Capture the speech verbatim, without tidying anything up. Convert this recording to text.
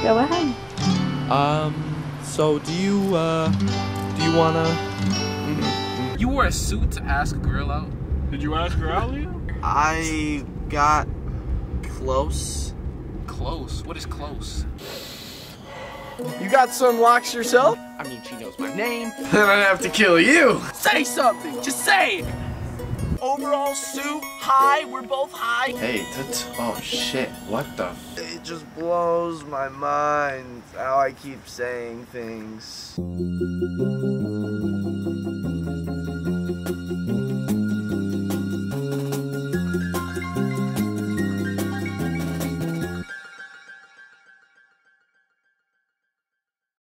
Go ahead. Um, so do you, uh, do you wanna... You wore a suit to ask a girl out? Did you ask her out, Leo? I got close. Close? What is close? You got some locks yourself? I mean, she knows my name. Then I'd have to kill you. Say something! Just say it! Overall suit, high, we're both high. Hey, that's... Oh, shit. What the... It just blows my mind how I keep saying things.